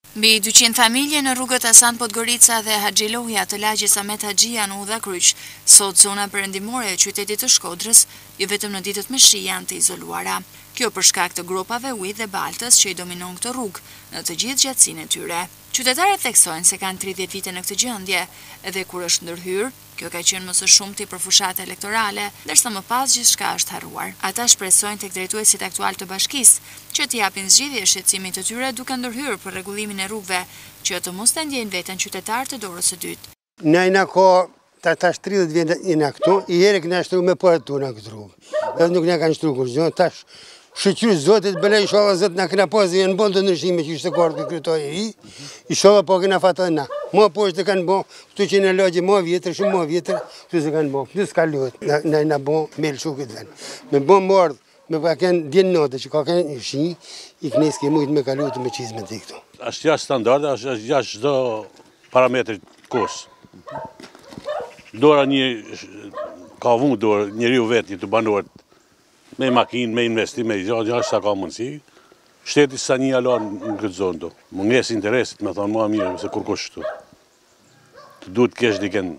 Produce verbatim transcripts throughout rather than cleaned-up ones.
Mbi dyqind familje në rrugët Hasan Podgorica dhe Haxhiloja të lagjit Samet Haxhia në Udha Kryq, sot zona perëndimore e qytetit të Shkodrës, jo vetëm në ditët me shi janë të izoluara. Kjo për shkak të gropave ujit dhe baltës që i dominon këtë rrugë në të gjithë gjatësinë e tyre. Qytetarët theksojnë se kanë tridhjetë vite në këtë gjendje, edhe kur është ndërhyrë, kjo ka qenë më së shumti për fushat elektorale, ndërsa më pas gjithçka është harruar. Ata shpresojnë tek drejtuesit aktual të bashkisë që t'i japin zgjidhje shqetësimit të tyre duke ndërhyrë për rregullimin e rrugëve, që të mos ta ndjejnë veten qytetar të dorës së dytë. Ne na ko ta tash tridhjetë vjet jena këtu, i herë që na shtru me po tu në këtë rrugë. Edhe nuk na kanë shtruar kurrë, tash shqyr zotit bëlej inshallah zot na kena pozë në bën të ndryshime që ishte kortë kryetari i ri. Inshallah po kena fatë na. Mo po është kanë bë, këtu që në lagje më vjetër, shumë më vjetër, këtu se kanë bë. Këtu s'ka luhet. Na na bën me lshukit vën. Me bën mord, me pa kanë dien notë që ka kanë shi, i knes ke mujt me kalu të me çizme ti këtu. Është jashtë standarde, është jashtë çdo parametër kos. Dora një ka vënë dorë njeriu vetë të banorët me makinë, me investim, me gjatë gjatë sa ka mundësi, shteti sa një alon në këtë zonë do. Mungesë interesit, me thonë mua mirë, se kur kush këtu. Të duhet kesh diken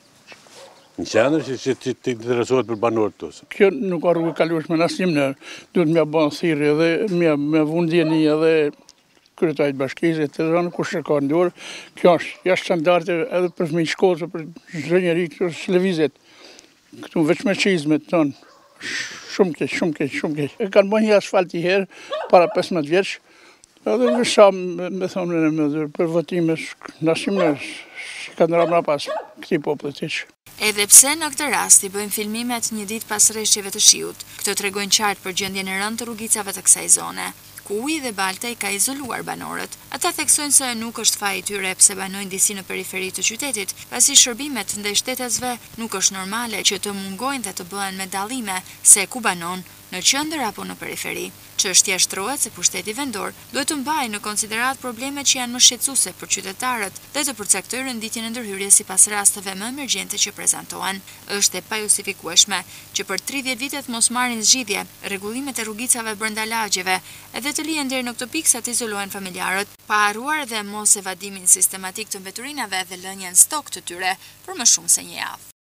në qendër që të interesohet për banorët të. Kjo nuk ka rrugë kalueshme në asnjë mënyrë. Duhet me bën thirrje dhe me me vundjeni edhe kryetarit bashkisë të zonë kush e ka në dorë. Kjo është jashtë standarde edhe për fëmijë shkollë, për çdo njeri këtu lëvizjet. Këtu veç me çizmet tonë. Shumë keq, shumë keq, shumë keq. E kanë bërë një asfalt i herë, para pesëmbëdhjetë vjeç, edhe vësha, me thonë në mëdhër, për votime, në asnjë mënyrë, kanë rënë pas këtij popullit hiç. Edhe pse në këtë rast i bëjmë filmimet një ditë pas rreshjeve të shiut, këto tregojnë qartë për gjendjen e rëndë të rrugicave të kësaj zone, ku uji dhe balta i ka izoluar banorët. Ata theksojnë se nuk është faji i tyre pse banojnë disi në periferi të qytetit, pasi shërbimet ndaj shtetësve nuk është normale që të mungojnë dhe të bëhen me dallime se ku banon, në qendër apo në periferi. Çështja shtrohet se pushteti vendor duhet të mbajë në konsiderat problemet që janë më shqetësuese për qytetarët dhe të përcaktojë renditjen e ndërhyrjes sipas rasteve më emergjente që prezantohen. Është e pajustifikueshme që për tridhjetë vite të mos marrin zgjidhje rregullimet e rrugicave brenda lagjeve, edhe të lihen deri në këtë pikë sa të izolohen familjarët, pa harruar dhe mos evadimin sistematik të mbeturinave dhe lënien stok të tyre për më shumë se një javë.